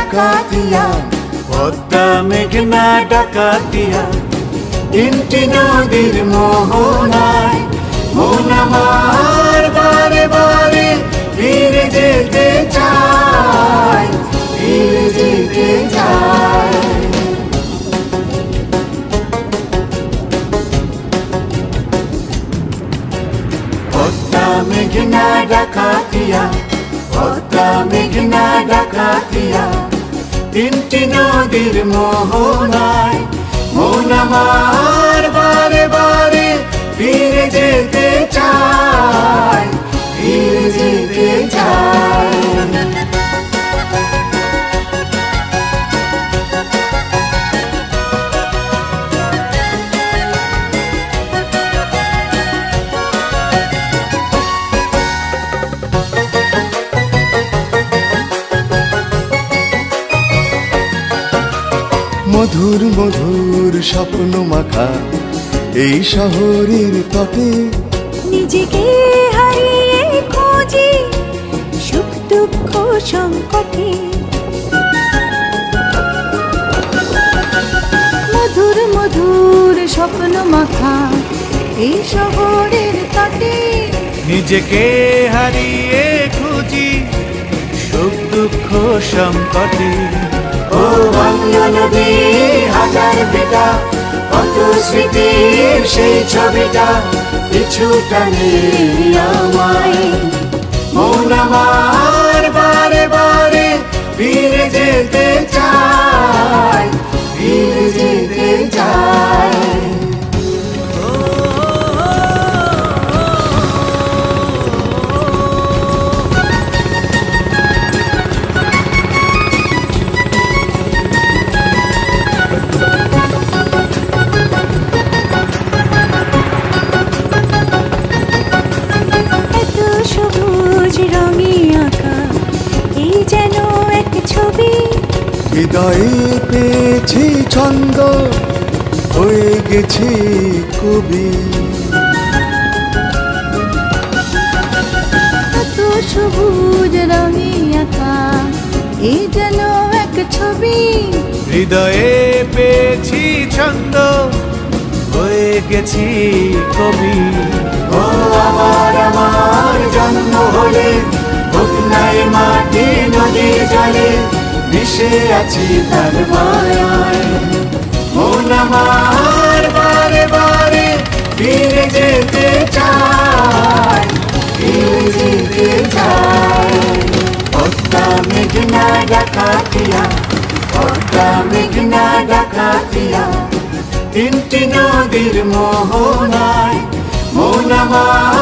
ডাকাতিয়া, পদ্মা মেঘনা ডাকাতিয়া, তিনটি নদীর মোহনায় মন আমার বারে বারে ফিরে যেতে চায়, ফিরে যেতে চায়। পদ্মা মেঘনা ডাকাতিয়া, পদ্মা মেঘনা ডাকাতিয়া, তিনটি নদীর মোহনায় মন আমার বারে বারে ফিরে যেতে চায়, ফিরে যেতে চায়। মধুর মধুর স্বপ্ন মাখা এই শহরের তটে, নিজেকে হারিয়ে খুঁজি সুখ দুঃখ সংকটে। মধুর মধুর স্বপ্ন মাখা এই শহরের তটে, নিজেকে হারিয়ে খুঁজি সুখ দুঃখ সংকটে। ও বাংলা নদী হাজার বেটা, কত স্মৃতির সেই ছবিটা পিছুটা নেই আমায়, মন আমার বারে বারে ফিরে যেতে চায়, ফিরে যেতে চায়। হৃদয়ে পেয়েছি ছন্দ, হয়ে গেছি কবি। এত সবুজ রঙে আঁকা এই যেন এক ছবি। হৃদয়ে পেয়েছি ছন্দ, হয়ে গেছি কবি। ও আমার আমার জন্ম হলে বদলায় মাটি নদী জলে, মিশে আছি তার মায়ায়, মন আমার বারে বারে ফিরে যেতে চায়, ফিরে যেতে চায়। পদ্মা মেঘনা ডাকাতিয়া, পদ্মা মেঘনা ডাকাতিয়া, তিনটি নদীর মোহনায় মন আমার